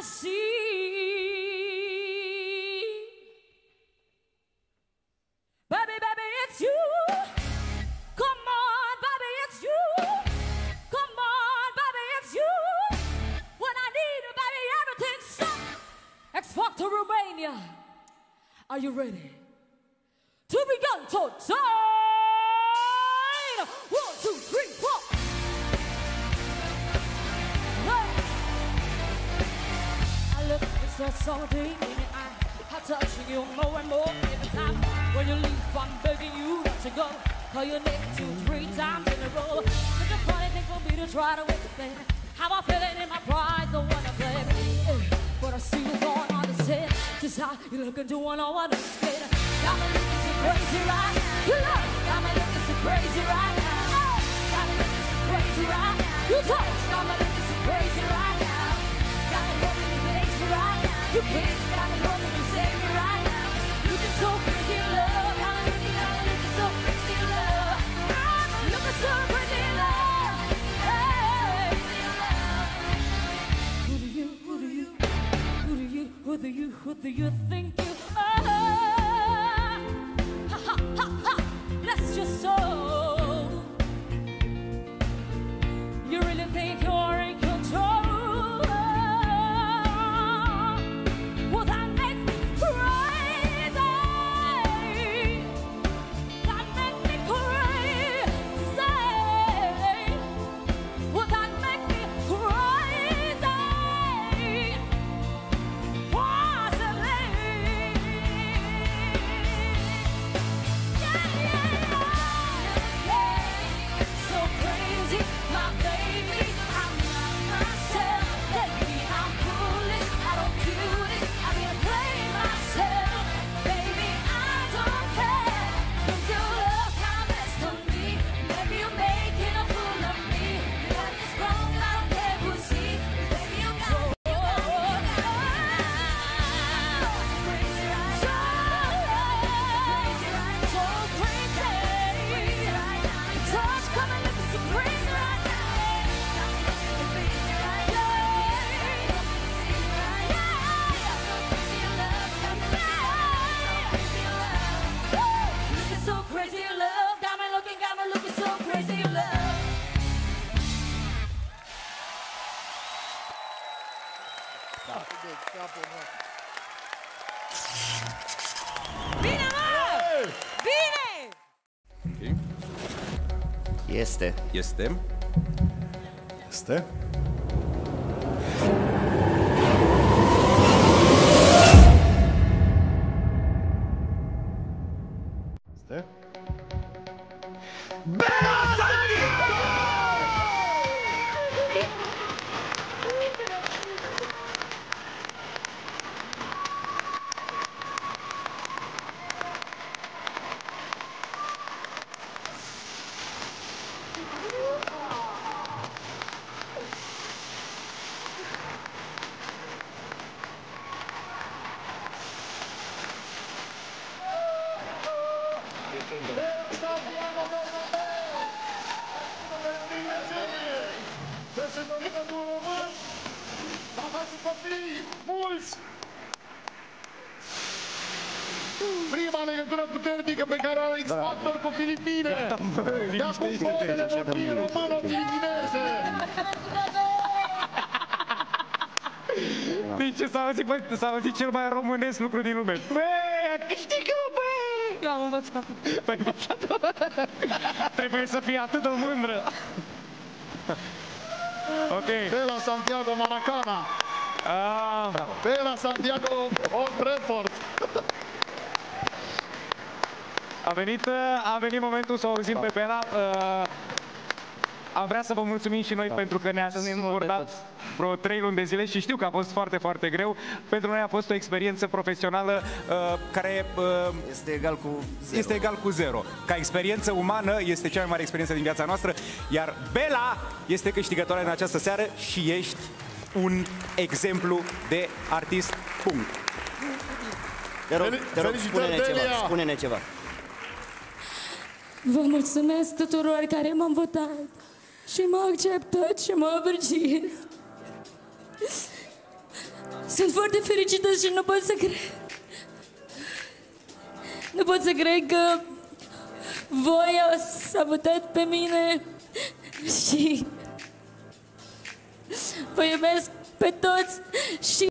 see. Baby, baby, it's you. Come on, baby, it's you. Come on, baby, it's you. When I need you, baby, everything's set. X Factor Romania. Are you ready? To begin to time. 1, 2, 3, 4. I look so deep in your eye. I'm touching you more and more every time. When you leave, I'm begging you not to go. Call your name 2, 3 times in a row. It's a funny thing for me to try to explain how I'm feeling in my pride, don't wanna play. But I see you going on the set. Just how you look into one on one instead. Got me looking so crazy right now. You love got me looking so crazy right now. Got me looking so crazy right now. You touch got me looking so crazy right now. Got me looking so crazy right now. You kiss got me looking to save me right now. Looking so crazy in love. Got me looking so crazy in love. I'm looking so crazy in love. Hey. Who do you think you are? Ha ha ha ha, bless your soul. You really think you're in control? Well, that make me crazy. That make me crazy. Well, that make me crazy. Bine, mă! Bine! Okay. Este. Este. Este. Este. Prima legătură puternică pe care are X Factor cu Filipine. De acum modele vorbi româno-filipineze. Deci s-a auzit cel mai românesc lucru din lume. Băi, a câștigat, băi! Eu am învățat. Trebuie să fie atât de mândră. Ok. Pe la Santiago Maracana. Pe la Santiago Old Trafford. A venit momentul să o auzim pe Bela. Am vrea să vă mulțumim și noi pentru că ne-ați suportat vreo 3 luni de zile și știu că a fost foarte, foarte greu. Pentru noi a fost o experiență profesională care este egal cu zero. Ca experiență umană este cea mai mare experiență din viața noastră, iar Bela este câștigătoarea în această seară și ești un exemplu de artist. Punct. Te rog, spune-ne ceva. Vă mulțumesc tuturor care m-am votat și m-au acceptat și m-au apreciat. Sunt foarte fericită și nu pot să cred. Nu pot să cred că voi ați votat pe mine și vă iubesc pe toți și